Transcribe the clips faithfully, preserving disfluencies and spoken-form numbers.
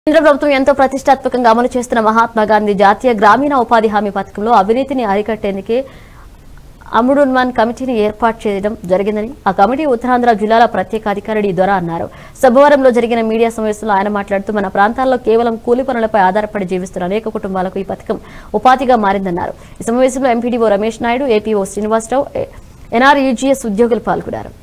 కేంద్ర ప్రభుత్వం ఎంతో ప్రతిష్టాత్మకంగా అమలు చేస్తున్న మహాత్మా గాంధీ జాతీయ గ్రామీణ ఉపాధి హామీ పథకంలో అవినీతిని అరికట్టేందుకే అమ్ముడున్మాన్ కమిటీని ఏర్పాటు చేయడం జరిగిందని ఆ కమిటీ ఉత్తరాంధ్ర జిల్లాల ప్రత్యేక అధికారి డి దొర అన్నారు. సోమవారంలో జరిగిన మీడియా సమావేశంలో ఆయన మాట్లాడుతూ మన ప్రాంతాల్లో కేవలం కూలి పనులపై ఆధారపడి జీవిస్తున్న అనేక కుటుంబాలకు ఈ పథకం ఉపాధిగా మారిందన్నారు. ఈ సమావేశంలో MPDO Ramesh Naidu, APO Srinivasarao, NREGS ఉద్యోగులు పాల్గొన్నారు.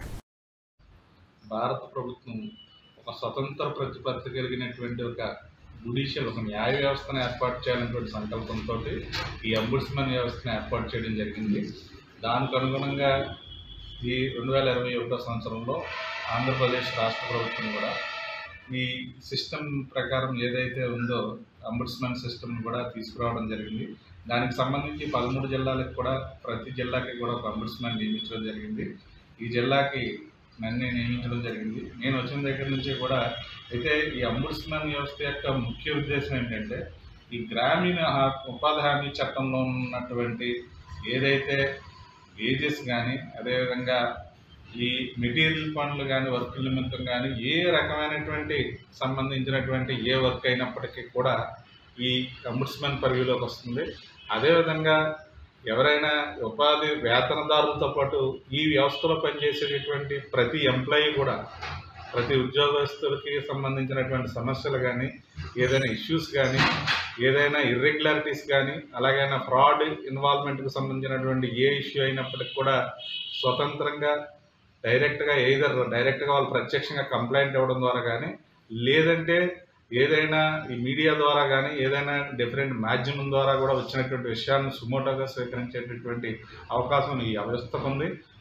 భారత ప్రభుత్వం ఒక స్వతంత్ర ప్రతిపత్తి కలిగినటువంటి ఒక జ్యుడిషియల్ ఒక న్యాయ వ్యవస్థను ఏర్పాటు చేయాలనేటువంటి సంకల్పంతో ఈ అంబుడ్స్మన్ వ్యవస్థను ఏర్పాటు చేయడం జరిగింది. దానికి అనుగుణంగా ఈ రెండు వేల ఇరవై ఒకటో సంవత్సరంలో ఆంధ్రప్రదేశ్ రాష్ట్ర ప్రభుత్వం కూడా ఈ సిస్టమ్ ప్రకారం ఏదైతే ఉందో అంబుడ్స్మన్ సిస్టమ్ కూడా తీసుకురావడం జరిగింది. దానికి సంబంధించి పదమూడు జిల్లాలకు కూడా ప్రతి జిల్లాకి కూడా ఒక అంబుడ్స్మన్ నియమించడం జరిగింది. ఈ జిల్లాకి నన్ను నియమించడం జరిగింది. నేను వచ్చిన దగ్గర నుంచి కూడా అయితే ఈ అంబుడ్స్మన్ వ్యవస్థ యొక్క ముఖ్య ఉద్దేశం ఏంటంటే ఈ గ్రామీణ ఉపాధి హామీ చట్టంలో ఉన్నటువంటి ఏదైతే వేజెస్ కానీ అదేవిధంగా ఈ మెటీరియల్ పనులు కానీ వర్క్ నిమిత్తం కానీ ఏ రకమైనటువంటి సంబంధించినటువంటి ఏ వర్క్ అయినప్పటికీ కూడా ఈ అంబుడ్స్మన్ పరిధిలోకి వస్తుంది. అదేవిధంగా ఎవరైనా ఉపాధి వేతనదారులతో పాటు ఈ వ్యవస్థలో పనిచేసేటటువంటి ప్రతి ఎంప్లాయీ కూడా ప్రతి ఉద్యోగస్తులకి సంబంధించినటువంటి సమస్యలు కానీ ఏదైనా ఇష్యూస్ కానీ ఏదైనా ఇర్రెగ్యులారిటీస్ కానీ అలాగైనా ఫ్రాడ్ ఇన్వాల్వ్మెంట్కి సంబంధించినటువంటి ఏ ఇష్యూ అయినప్పటికీ కూడా స్వతంత్రంగా డైరెక్ట్గా ఏదర్ డైరెక్ట్గా వాళ్ళు ప్రత్యక్షంగా కంప్లైంట్ ఇవ్వడం ద్వారా కానీ లేదంటే ఏదైనా ఈ మీడియా ద్వారా కానీ ఏదైనా డిఫరెంట్ మాధ్యమం ద్వారా కూడా వచ్చినటువంటి విషయాలను సుమోటోగా స్వీకరించేటటువంటి అవకాశం ఈ వ్యవస్థకు ఉంది.